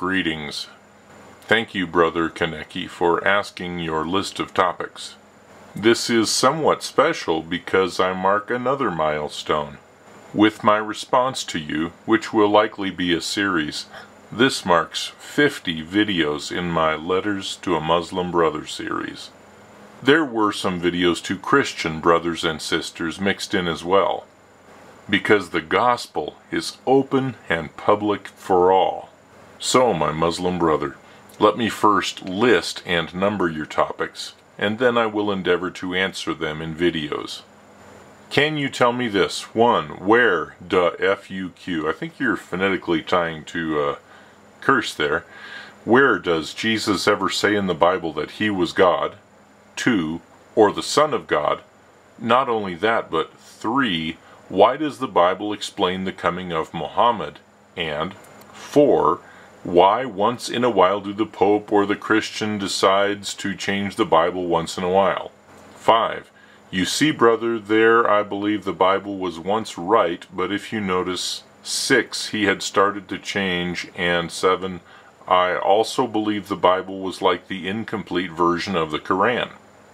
Greetings. Thank you, Brother Kaneki, for asking your list of topics. This is somewhat special because I mark another milestone. With my response to you, which will likely be a series, this marks 50 videos in my Letters to a Muslim Brother series. There were some videos to Christian brothers and sisters mixed in as well, because the gospel is open and public for all. So, my Muslim brother, let me first list and number your topics, and then I will endeavor to answer them in videos. Can you tell me this? 1. Where F-U-Q? I think you're phonetically trying to curse there. Where does Jesus ever say in the Bible that he was God? 2. Or the Son of God? Not only that, but 3. Why does the Bible explain the coming of Muhammad? And 4. Why once in a while do the Pope or the Christian decides to change the Bible once in a while? 5. You see, brother, there I believe the Bible was once right, but if you notice, 6, he had started to change, and 7, I also believe the Bible was like the incomplete version of the Quran.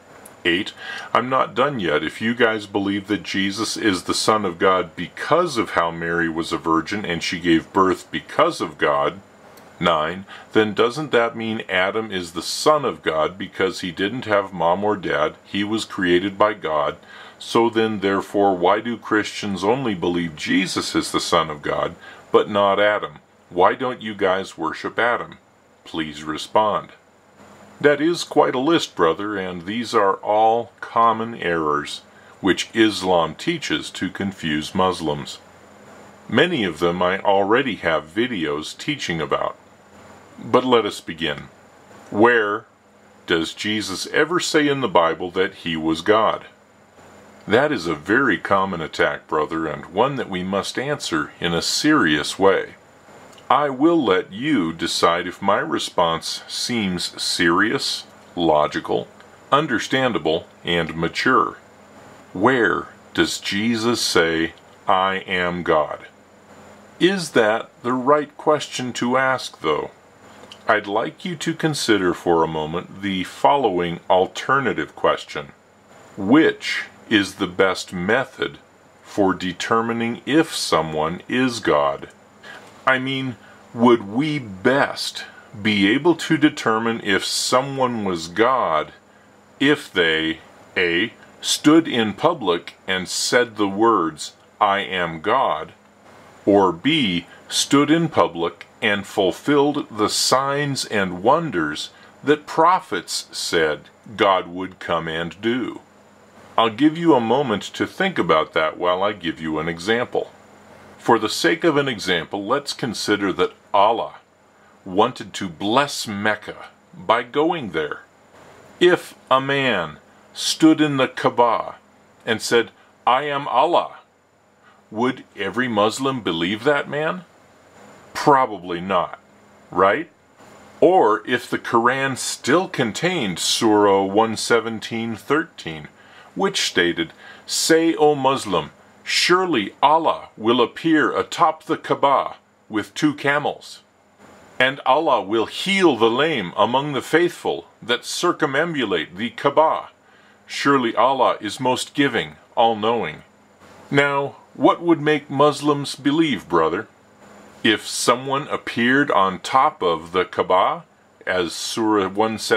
8, I'm not done yet. If you guys believe that Jesus is the Son of God because of how Mary was a virgin and she gave birth because of God, 9, then doesn't that mean Adam is the son of God because he didn't have mom or dad, he was created by God, so then therefore why do Christians only believe Jesus is the Son of God, but not Adam? Why don't you guys worship Adam? Please respond. That is quite a list, brother, and these are all common errors which Islam teaches to confuse Muslims. Many of them I already have videos teaching about. But let us begin. Where does Jesus ever say in the Bible that he was God? That is a very common attack, brother, and one that we must answer in a serious way. I will let you decide if my response seems serious, logical, understandable, and mature. Where does Jesus say, I am God? Is that the right question to ask, though? I'd like you to consider for a moment the following alternative question. Which is the best method for determining if someone is God? I mean, would we best be able to determine if someone was God if they, A, stood in public and said the words, I am God, or B, stood in public and fulfilled the signs and wonders that prophets said God would come and do? I'll give you a moment to think about that while I give you an example. For the sake of an example, let's consider that Allah wanted to bless Mecca by going there. If a man stood in the Kaaba and said, I am Allah, would every Muslim believe that man? Probably not, right? Or if the Quran still contained Surah 117:13, which stated, Say, O Muslim, surely Allah will appear atop the Kaaba with 2 camels, and Allah will heal the lame among the faithful that circumambulate the Kaaba. Surely Allah is most giving, all-knowing. Now, what would make Muslims believe, brother? If someone appeared on top of the Kaaba, as Surah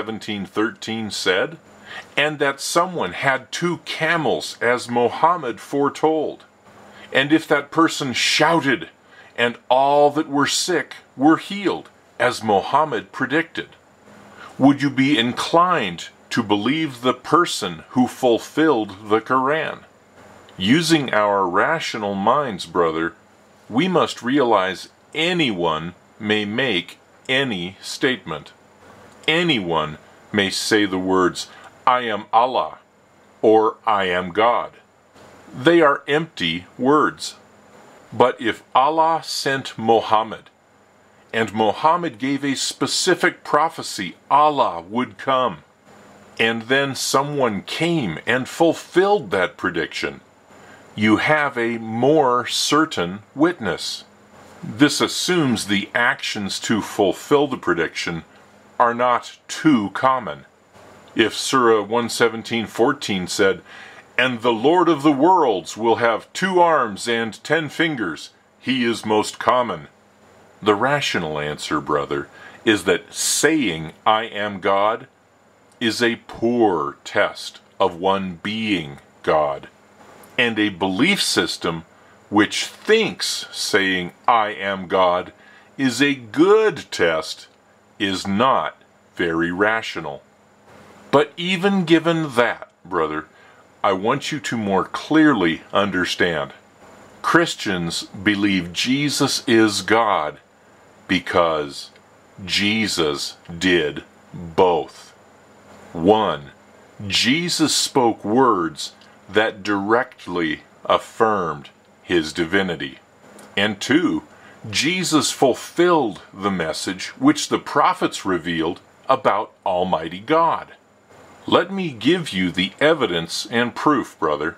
117:13 said, and that someone had 2 camels as Muhammad foretold, and if that person shouted and all that were sick were healed as Muhammad predicted, would you be inclined to believe the person who fulfilled the Quran? Using our rational minds, brother, we must realize anyone may make any statement. Anyone may say the words, I am Allah, or I am God. They are empty words. But if Allah sent Muhammad, and Muhammad gave a specific prophecy, Allah would come, and then someone came and fulfilled that prediction, you have a more certain witness. This assumes the actions to fulfill the prediction are not too common. If Surah 117:14 said, "And the Lord of the worlds will have 2 arms and 10 fingers, he is most common." The rational answer, brother, is that saying, "I am God," is a poor test of one being God. And a belief system which thinks saying, "I am God," is a good test is not very rational. But even given that, brother, I want you to more clearly understand. Christians believe Jesus is God because Jesus did both. 1. Jesus spoke words that directly affirmed his divinity. And 2, Jesus fulfilled the message which the prophets revealed about Almighty God. Let me give you the evidence and proof, brother.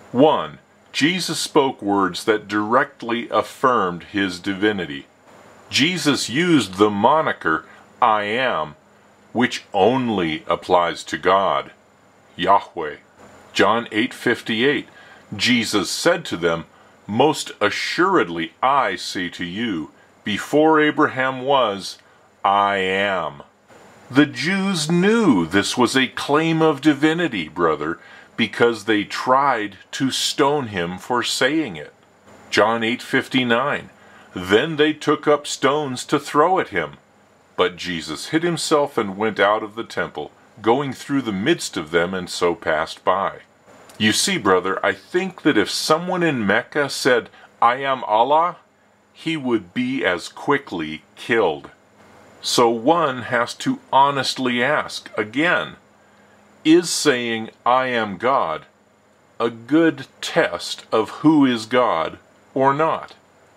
1. Jesus spoke words that directly affirmed his divinity. Jesus used the moniker, "I am," which only applies to God, Yahweh. John 8:58, Jesus said to them, "Most assuredly I say to you, before Abraham was, I am." The Jews knew this was a claim of divinity, brother, because they tried to stone him for saying it. John 8:59, then they took up stones to throw at him. But Jesus hid himself and went out of the temple, going through the midst of them, and so passed by. You see, brother, I think that if someone in Mecca said, "I am Allah," he would be as quickly killed. So one has to honestly ask, again, is saying, "I am God," a good test of who is God or not?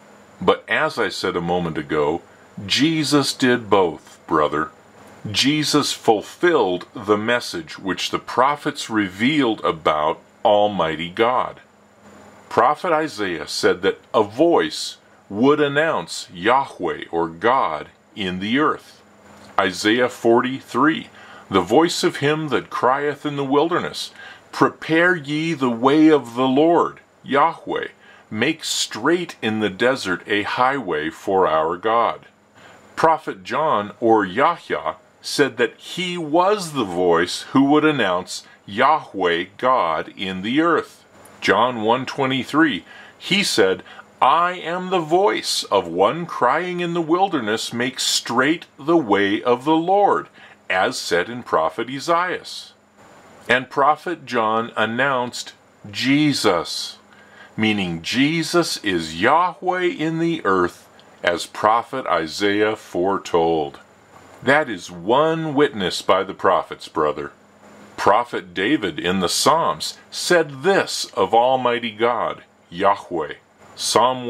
But as I said a moment ago, Jesus did both, brother. Jesus fulfilled the message which the prophets revealed about Almighty God. Prophet Isaiah said that a voice would announce Yahweh or God in the earth. Isaiah 43, the voice of him that crieth in the wilderness, "Prepare ye the way of the Lord, Yahweh, make straight in the desert a highway for our God." Prophet John, or Yahya, said that he was the voice who would announce Yahweh God in the earth. John 1:23, he said, "I am the voice of one crying in the wilderness, make straight the way of the Lord," as said in Prophet Isaiah. And Prophet John announced Jesus, meaning Jesus is Yahweh in the earth, as Prophet Isaiah foretold. That is one witness by the prophets, brother. Prophet David in the Psalms said this of Almighty God, Yahweh. Psalm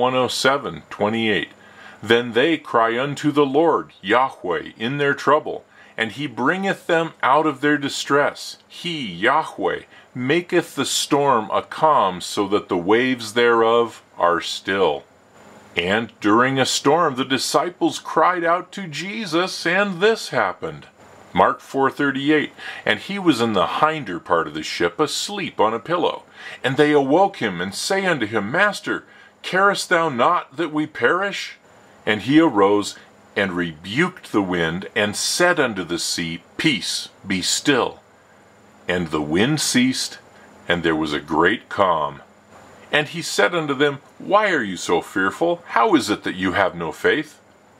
107:28, "Then they cry unto the Lord, Yahweh, in their trouble, and he bringeth them out of their distress. He, Yahweh, maketh the storm a calm, so that the waves thereof are still." And during a storm the disciples cried out to Jesus, and this happened. Mark 4:38, "And he was in the hinder part of the ship, asleep on a pillow. And they awoke him, and say unto him, Master, carest thou not that we perish? And he arose, and rebuked the wind, and said unto the sea, Peace, be still. And the wind ceased, and there was a great calm. And he said unto them, Why are you so fearful? How is it that you have no faith?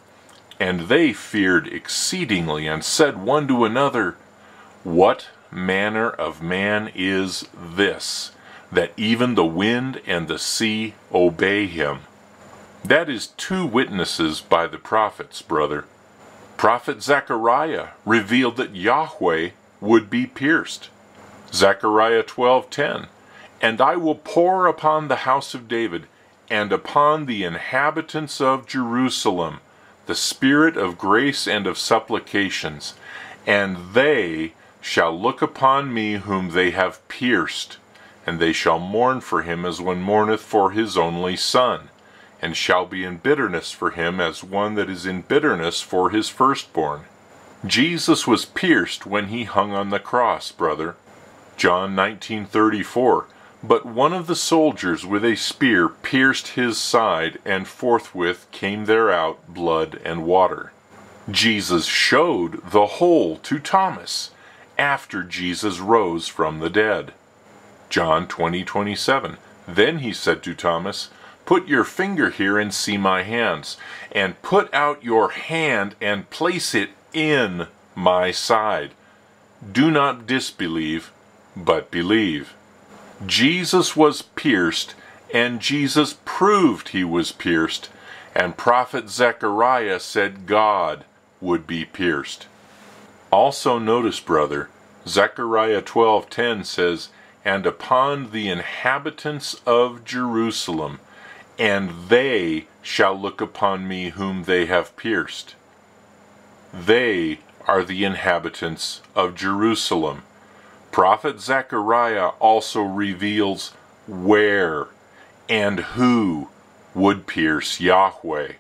And they feared exceedingly, and said one to another, What manner of man is this, that even the wind and the sea obey him? That is 2 witnesses by the prophets, brother. Prophet Zechariah revealed that Yahweh would be pierced. Zechariah 12:10, "And I will pour upon the house of David, and upon the inhabitants of Jerusalem, the spirit of grace and of supplications, and they shall look upon me whom they have pierced, and they shall mourn for him as one mourneth for his only son, and shall be in bitterness for him as one that is in bitterness for his firstborn. Jesus was pierced when he hung on the cross, brother. John 19:34. But one of the soldiers with a spear pierced his side, and forthwith came there out blood and water. Jesus showed the hole to Thomas after Jesus rose from the dead. John 20:27. Then he said to Thomas, Put your finger here and see my hands, and put out your hand and place it in my side. Do not disbelieve, but believe. Jesus was pierced, and Jesus proved he was pierced, and prophet Zechariah said God would be pierced. Also notice, brother, Zechariah 12:10 says, And upon the inhabitants of Jerusalem, and they shall look upon me whom they have pierced. They are the inhabitants of Jerusalem. Prophet Zechariah also reveals where and who would pierce Yahweh.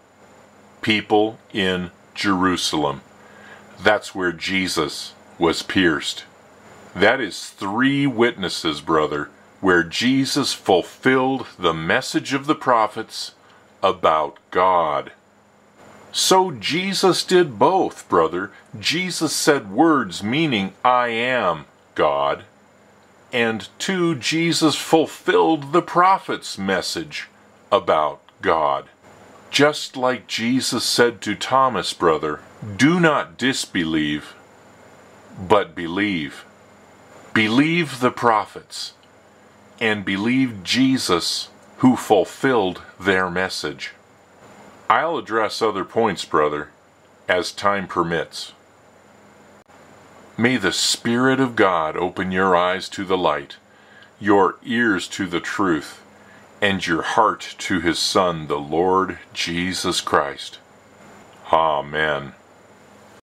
People in Jerusalem. That's where Jesus was pierced. That is 3 witnesses, brother, where Jesus fulfilled the message of the prophets about God. So Jesus did both, brother. Jesus said words meaning I am God. And 2, Jesus fulfilled the prophet's message about God. Just like Jesus said to Thomas, brother, do not disbelieve, but believe. Believe the prophets, and believe Jesus who fulfilled their message. I'll address other points, brother, as time permits. May the Spirit of God open your eyes to the light, your ears to the truth, and your heart to His Son, the Lord Jesus Christ. Amen.